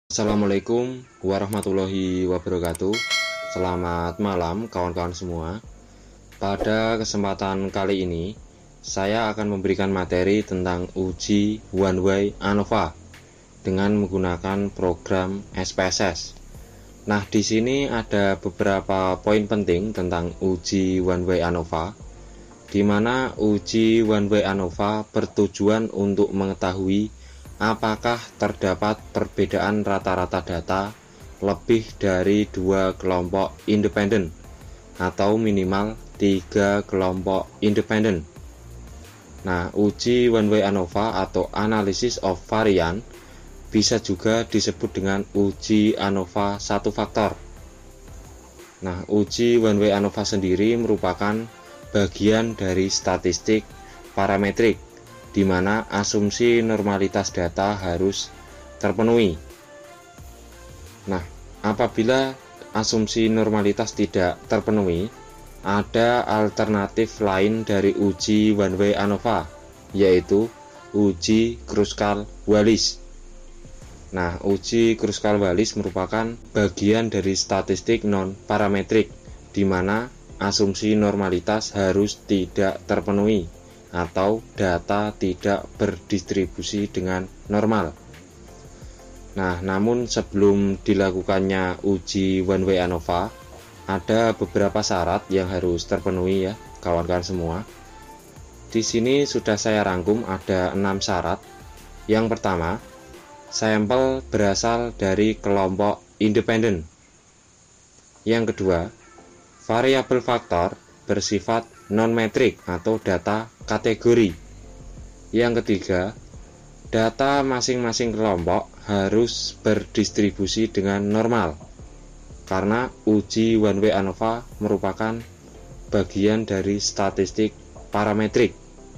Assalamualaikum warahmatullahi wabarakatuh. Selamat malam kawan-kawan semua. Pada kesempatan kali ini saya akan memberikan materi tentang uji one way ANOVA dengan menggunakan program SPSS. Nah, di sini ada beberapa poin penting tentang uji one way ANOVA, di mana uji one way ANOVA bertujuan untuk mengetahui apakah terdapat perbedaan rata-rata data lebih dari dua kelompok independen atau minimal 3 kelompok independen. Nah, uji one way ANOVA atau analysis of variance bisa juga disebut dengan uji ANOVA satu faktor. Nah, uji one way ANOVA sendiri merupakan bagian dari statistik parametrik, di mana asumsi normalitas data harus terpenuhi. Nah, apabila asumsi normalitas tidak terpenuhi, ada alternatif lain dari uji one way ANOVA, yaitu uji Kruskal-Wallis. Nah, uji Kruskal-Wallis merupakan bagian dari statistik non-parametrik, di mana asumsi normalitas harus tidak terpenuhi atau data tidak berdistribusi dengan normal. Nah, namun sebelum dilakukannya uji one way ANOVA, ada beberapa syarat yang harus terpenuhi ya, kawan-kawan semua. Di sini sudah saya rangkum ada 6 syarat. Yang pertama, sampel berasal dari kelompok independen. Yang kedua, variabel faktor bersifat non-metrik atau data kategori. Yang ketiga, data masing-masing kelompok harus berdistribusi dengan normal, karena uji one way ANOVA merupakan bagian dari statistik parametrik.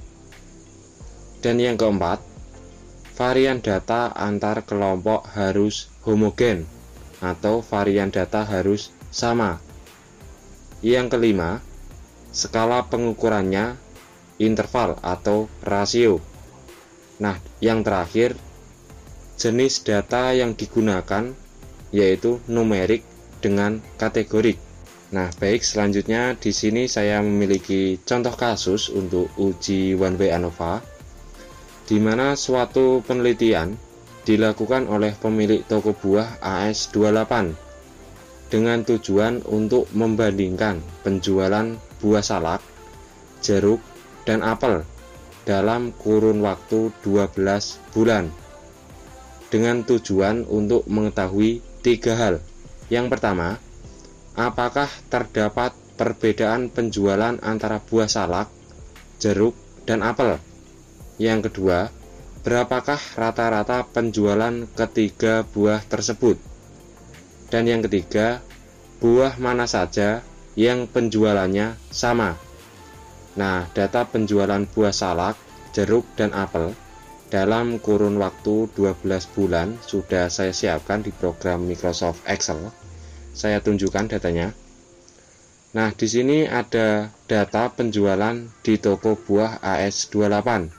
Dan yang keempat, varian data antar kelompok harus homogen atau varian data harus sama. Yang kelima, skala pengukurannya interval atau rasio. Nah, yang terakhir, jenis data yang digunakan yaitu numerik dengan kategorik. Nah, baik, selanjutnya di sini saya memiliki contoh kasus untuk uji one way ANOVA, di mana suatu penelitian dilakukan oleh pemilik toko buah AS28 dengan tujuan untuk membandingkan penjualan buah salak, jeruk, dan apel dalam kurun waktu 12 bulan dengan tujuan untuk mengetahui 3 hal. Yang pertama, apakah terdapat perbedaan penjualan antara buah salak, jeruk, dan apel? Yang kedua, berapakah rata-rata penjualan ketiga buah tersebut? Dan yang ketiga, buah mana saja yang penjualannya sama? Nah, data penjualan buah salak, jeruk, dan apel dalam kurun waktu 12 bulan sudah saya siapkan di program Microsoft Excel. Saya tunjukkan datanya. Nah, di sini ada data penjualan di toko buah AS28.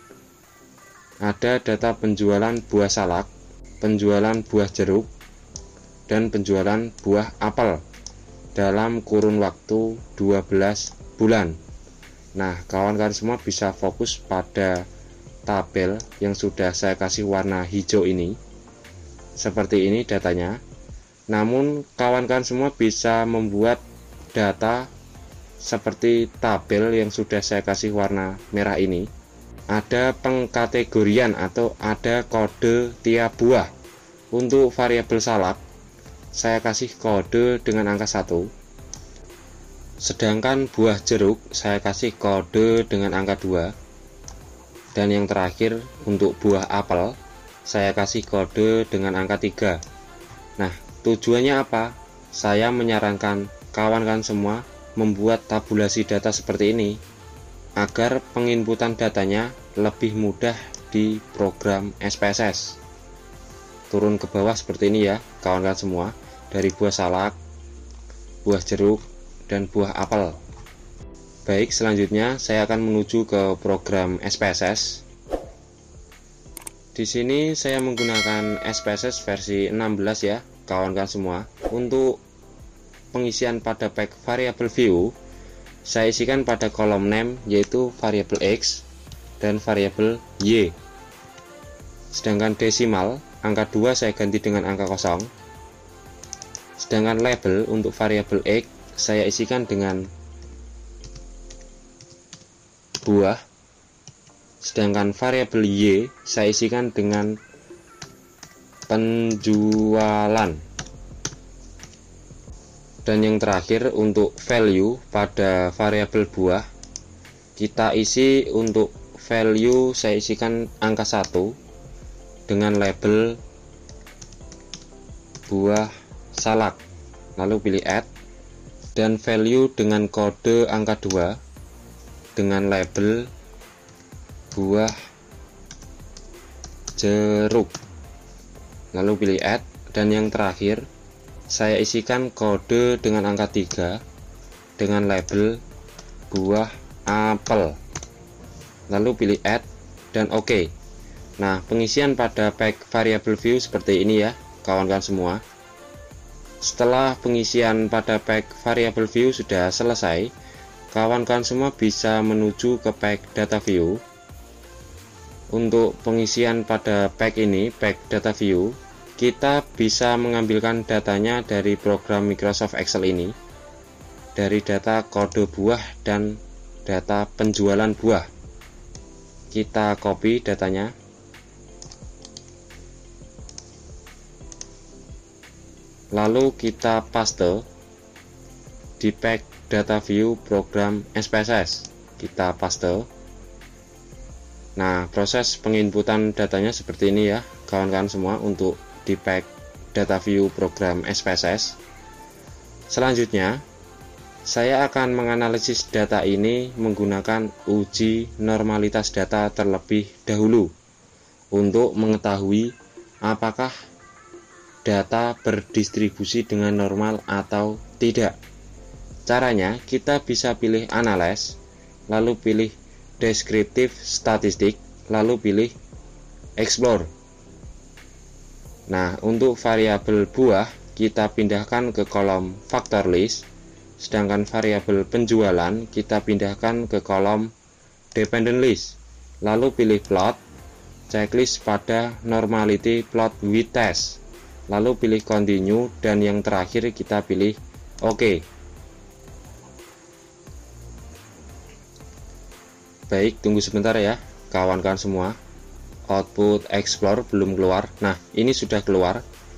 Ada data penjualan buah salak, penjualan buah jeruk, dan penjualan buah apel dalam kurun waktu 12 bulan. Nah, kawan-kawan semua bisa fokus pada tabel yang sudah saya kasih warna hijau ini. Seperti ini datanya. Namun, kawan-kawan semua bisa membuat data seperti tabel yang sudah saya kasih warna merah ini. Ada pengkategorian atau ada kode tiap buah. Untuk variabel salak, saya kasih kode dengan angka 1. Sedangkan buah jeruk saya kasih kode dengan angka 2. Dan yang terakhir untuk buah apel saya kasih kode dengan angka 3. Nah, tujuannya apa? Saya menyarankan kawan-kawan semua membuat tabulasi data seperti ini agar penginputan datanya lebih mudah di program SPSS. Turun ke bawah seperti ini ya, kawan-kawan semua, dari buah salak, buah jeruk, dan buah apel. Baik, selanjutnya saya akan menuju ke program SPSS. Di sini saya menggunakan SPSS versi 16 ya, kawan-kawan semua. Untuk pengisian pada pack variable view, saya isikan pada kolom name yaitu variabel X dan variabel Y. Sedangkan desimal, angka 2 saya ganti dengan angka kosong. Sedangkan label untuk variabel X saya isikan dengan buah. Sedangkan variabel Y saya isikan dengan penjualan. Dan yang terakhir untuk value pada variabel buah, kita isi untuk value saya isikan angka 1 dengan label buah salak, lalu pilih add, dan value dengan kode angka 2 dengan label buah jeruk, lalu pilih add, dan yang terakhir saya isikan kode dengan angka 3 dengan label buah apel, lalu pilih add dan OK. Nah, pengisian pada pack variable view seperti ini ya kawan-kawan semua. Setelah pengisian pada pack variable view sudah selesai, kawan-kawan semua bisa menuju ke pack data view. Untuk pengisian pada pack ini, pack data view, kita bisa mengambilkan datanya dari program Microsoft Excel ini, dari data kode buah dan data penjualan buah. Kita copy datanya, lalu kita paste di pack data view program SPSS. Kita paste. Nah, proses penginputan datanya seperti ini ya kawan-kawan semua untuk di pack data view program SPSS. Selanjutnya saya akan menganalisis data ini menggunakan uji normalitas data terlebih dahulu untuk mengetahui apakah data berdistribusi dengan normal atau tidak. Caranya, kita bisa pilih Analyze, lalu pilih Descriptive Statistik, lalu pilih Explore. Nah, untuk variabel buah kita pindahkan ke kolom Factor List, sedangkan variabel penjualan kita pindahkan ke kolom Dependent List, lalu pilih Plot, checklist pada Normality Plot with Test, lalu pilih Continue, dan yang terakhir kita pilih OK. Baik, tunggu sebentar ya kawan-kawan semua. Output Explore belum keluar. Nah, ini sudah keluar.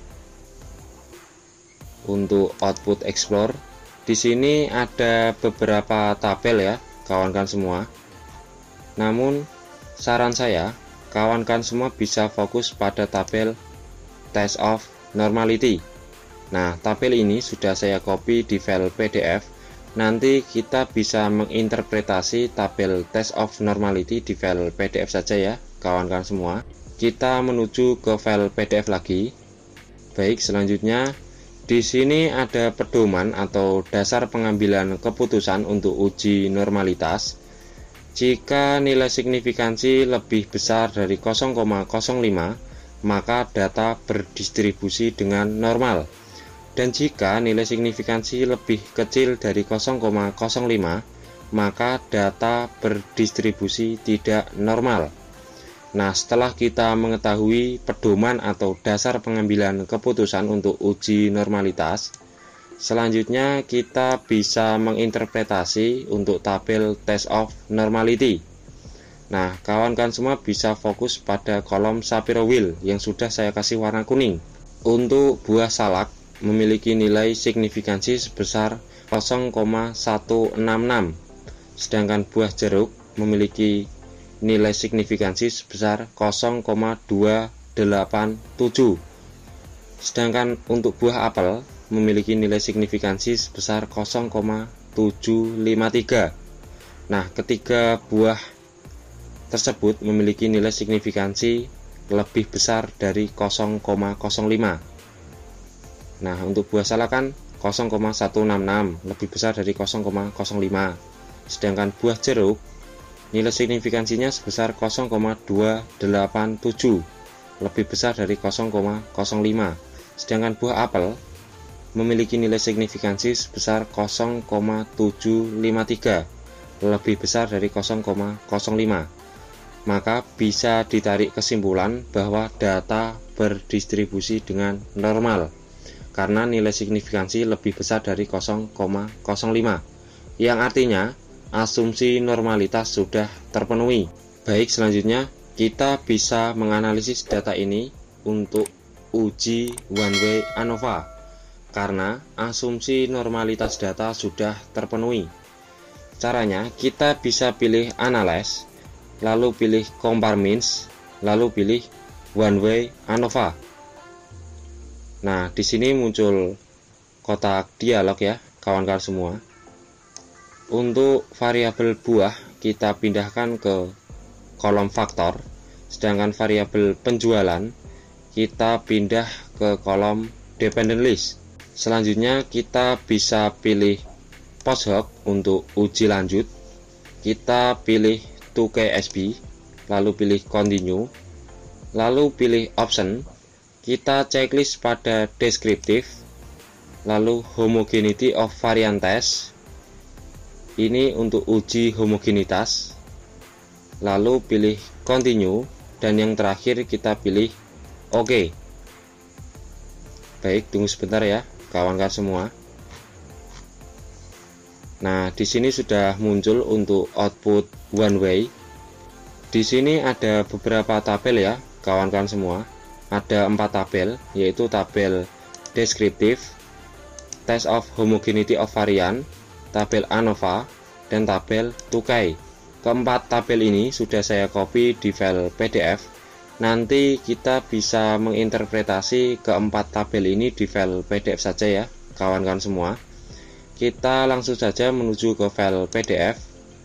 Untuk output Explore, di sini ada beberapa tabel ya kawan-kawan semua. Namun saran saya, kawan-kawan semua bisa fokus pada tabel Test of Normality. Nah, tabel ini sudah saya copy di file PDF. Nanti kita bisa menginterpretasi tabel Test of Normality di file PDF saja ya kawan-kawan semua. Kita menuju ke file PDF lagi. Baik, selanjutnya di sini ada pedoman atau dasar pengambilan keputusan untuk uji normalitas. Jika nilai signifikansi lebih besar dari 0,05, maka data berdistribusi dengan normal. Dan jika nilai signifikansi lebih kecil dari 0,05, maka data berdistribusi tidak normal. Nah, setelah kita mengetahui pedoman atau dasar pengambilan keputusan untuk uji normalitas, selanjutnya kita bisa menginterpretasi untuk tabel Test of Normality. Nah, kawan-kawan semua bisa fokus pada kolom Shapiro Wheel yang sudah saya kasih warna kuning. Untuk buah salak memiliki nilai signifikansi sebesar 0,166, sedangkan buah jeruk memiliki nilai signifikansi sebesar 0,287, sedangkan untuk buah apel memiliki nilai signifikansi sebesar 0,753. Nah, ketiga buah tersebut memiliki nilai signifikansi lebih besar dari 0,05. Nah, untuk buah salak kan 0,166 lebih besar dari 0,05. Sedangkan buah jeruk nilai signifikansinya sebesar 0,287. lebih besar dari 0,05. Sedangkan buah apel memiliki nilai signifikansi sebesar 0,753, lebih besar dari 0,05. Maka bisa ditarik kesimpulan bahwa data berdistribusi dengan normal karena nilai signifikansi lebih besar dari 0,05, yang artinya asumsi normalitas sudah terpenuhi. Baik, selanjutnya kita bisa menganalisis data ini untuk uji one way ANOVA karena asumsi normalitas data sudah terpenuhi. Caranya, kita bisa pilih Analyze, lalu pilih Compare Means, lalu pilih one way ANOVA. Nah, di sini muncul kotak dialog ya, kawan-kawan semua. Untuk variabel buah kita pindahkan ke kolom faktor, sedangkan variabel penjualan kita pindah ke kolom dependent list. Selanjutnya kita bisa pilih post hoc untuk uji lanjut. Kita pilih 2KSB, lalu pilih continue, lalu pilih option. Kita checklist pada deskriptif, lalu homogeneity of variant test, ini untuk uji homogenitas, lalu pilih continue, dan yang terakhir kita pilih OK. Baik, tunggu sebentar ya kawan-kawan semua. Nah, di sini sudah muncul untuk output one way. Di sini ada beberapa tabel ya kawan-kawan semua. Ada 4 tabel, yaitu tabel deskriptif, test of homogeneity of variant, tabel ANOVA, dan tabel 2K. Keempat tabel ini sudah saya copy di file PDF. Nanti kita bisa menginterpretasi keempat tabel ini di file PDF saja ya kawan-kawan semua. Kita langsung saja menuju ke file PDF.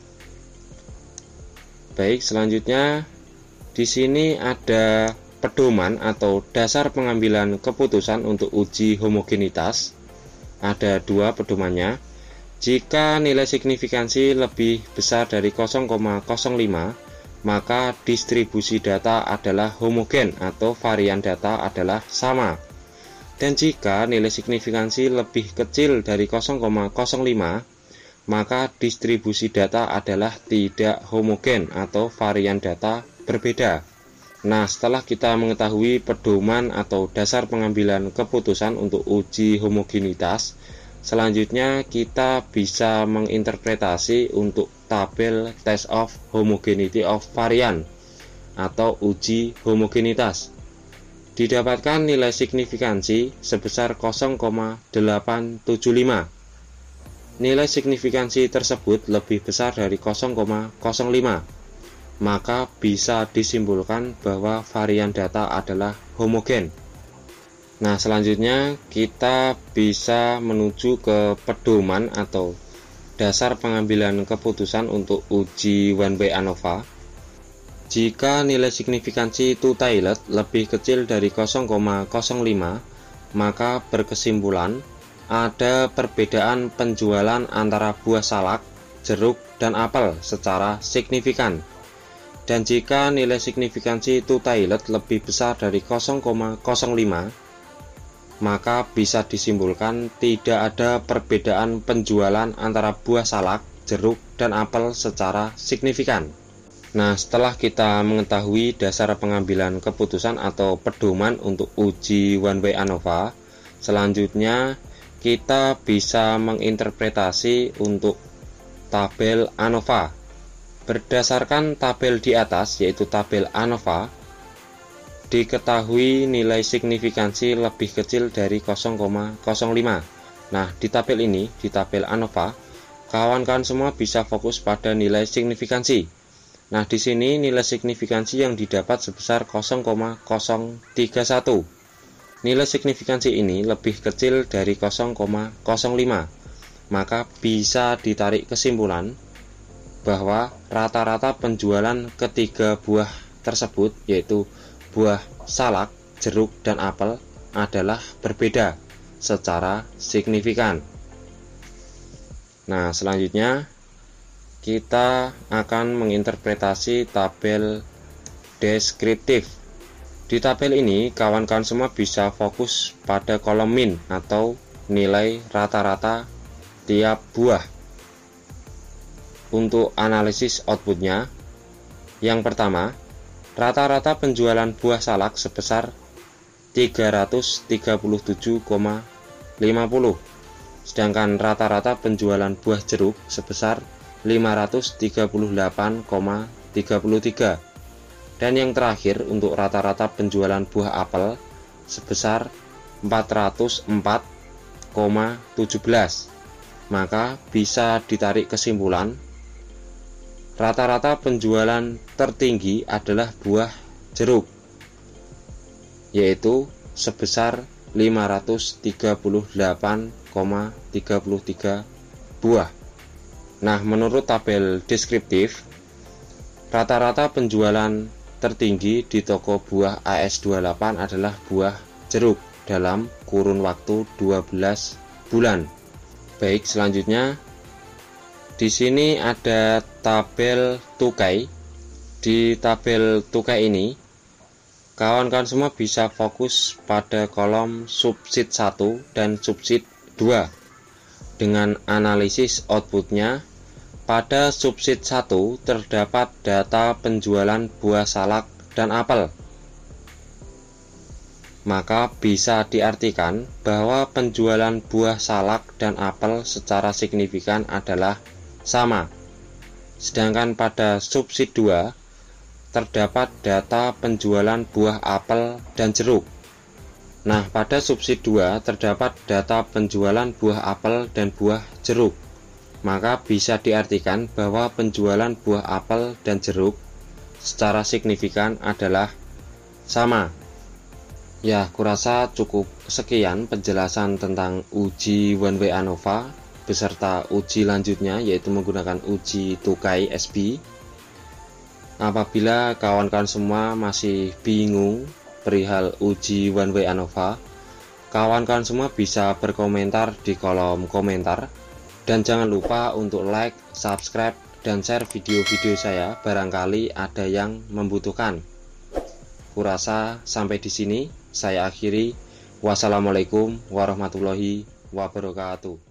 Baik, selanjutnya di sini ada pedoman atau dasar pengambilan keputusan untuk uji homogenitas. Ada 2 pedomannya. Jika nilai signifikansi lebih besar dari 0,05, maka distribusi data adalah homogen atau varian data adalah sama. Dan jika nilai signifikansi lebih kecil dari 0,05, maka distribusi data adalah tidak homogen atau varian data berbeda. Nah, setelah kita mengetahui pedoman atau dasar pengambilan keputusan untuk uji homogenitas, selanjutnya kita bisa menginterpretasi untuk tabel test of homogeneity of variant atau uji homogenitas. Didapatkan nilai signifikansi sebesar 0,875. Nilai signifikansi tersebut lebih besar dari 0,05. Maka bisa disimpulkan bahwa varian data adalah homogen. Nah, selanjutnya kita bisa menuju ke pedoman atau dasar pengambilan keputusan untuk uji one way ANOVA. Jika nilai signifikansi two-tailed lebih kecil dari 0,05, maka berkesimpulan ada perbedaan penjualan antara buah salak, jeruk, dan apel secara signifikan. Dan jika nilai signifikansi two-tailed lebih besar dari 0,05, maka bisa disimpulkan tidak ada perbedaan penjualan antara buah salak, jeruk, dan apel secara signifikan. Nah, setelah kita mengetahui dasar pengambilan keputusan atau pedoman untuk uji one way ANOVA, selanjutnya kita bisa menginterpretasi untuk tabel ANOVA. Berdasarkan tabel di atas, yaitu tabel ANOVA, diketahui nilai signifikansi lebih kecil dari 0,05. Nah, di tabel ini, di tabel ANOVA, kawan-kawan semua bisa fokus pada nilai signifikansi. Nah, di sini nilai signifikansi yang didapat sebesar 0,031. Nilai signifikansi ini lebih kecil dari 0,05. Maka bisa ditarik kesimpulan bahwa rata-rata penjualan ketiga buah tersebut, yaitu buah salak, jeruk, dan apel, adalah berbeda secara signifikan. Nah, selanjutnya kita akan menginterpretasi tabel deskriptif. Di tabel ini, kawan-kawan semua bisa fokus pada kolom min atau nilai rata-rata tiap buah. Untuk analisis outputnya, yang pertama, rata-rata penjualan buah salak sebesar 337,50, sedangkan rata-rata penjualan buah jeruk sebesar 538,33. Dan yang terakhir, untuk rata-rata penjualan buah apel sebesar 404,17. Maka bisa ditarik kesimpulan, rata-rata penjualan tertinggi adalah buah jeruk, yaitu sebesar 538,33 buah. Nah, menurut tabel deskriptif, rata-rata penjualan tertinggi di toko buah AS28 adalah buah jeruk dalam kurun waktu 12 bulan. Baik, selanjutnya di sini ada tabel tukai. Di tabel tukai ini, kawan-kawan semua bisa fokus pada kolom subsheet 1 dan subsheet 2 dengan analisis outputnya. Pada subsheet 1 terdapat data penjualan buah salak dan apel. Maka bisa diartikan bahwa penjualan buah salak dan apel secara signifikan adalah sama. Sedangkan pada subsheet 2 terdapat data penjualan buah apel dan jeruk. Nah, pada subsheet 2 terdapat data penjualan buah apel dan buah jeruk. Maka bisa diartikan bahwa penjualan buah apel dan jeruk secara signifikan adalah sama. Ya, kurasa cukup sekian penjelasan tentang uji one way ANOVA beserta uji lanjutnya, yaitu menggunakan uji tukai SB. Apabila kawan-kawan semua masih bingung perihal uji one way ANOVA, kawan-kawan semua bisa berkomentar di kolom komentar. Dan jangan lupa untuk like, subscribe, dan share video-video saya barangkali ada yang membutuhkan. Kurasa sampai di sini saya akhiri. Wassalamualaikum warahmatullahi wabarakatuh.